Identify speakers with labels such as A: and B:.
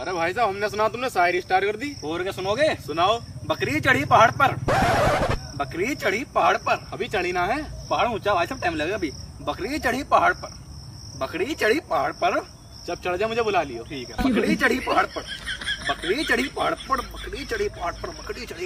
A: अरे भाई साहब, हमने सुना तुमने शायरी स्टार्ट कर दी।
B: और क्या सुनोगे?
A: सुनाओ।
B: बकरी चढ़ी पहाड़ पर, बकरी चढ़ी पहाड़ पर।
A: अभी चढ़ी ना है।
B: पहाड़ ऊंचा भाई साहब, टाइम लगेगा अभी। बकरी चढ़ी पहाड़ पर, बकरी चढ़ी पहाड़ पर।
A: जब चढ़ जाए मुझे बुला लियो।
B: ठीक है। बकरी चढ़ी पहाड़ पर, बकरी चढ़ी पहाड़ पर, बकरी चढ़ी पहाड़ पर, बकरी चढ़ी